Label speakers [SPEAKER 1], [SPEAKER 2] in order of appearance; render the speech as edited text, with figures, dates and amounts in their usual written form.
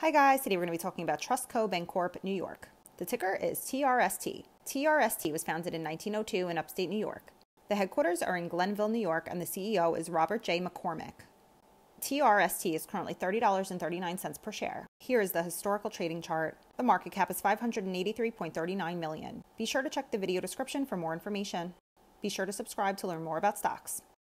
[SPEAKER 1] Hi guys, today we're going to be talking about TrustCo Bank Corp, New York. The ticker is TRST. TRST was founded in 1902 in upstate New York. The headquarters are in Glenville, New York, and the CEO is Robert J. McCormick. TRST is currently $30.39 per share. Here is the historical trading chart. The market cap is $583.39 million. Be sure to check the video description for more information. Be sure to subscribe to learn more about stocks.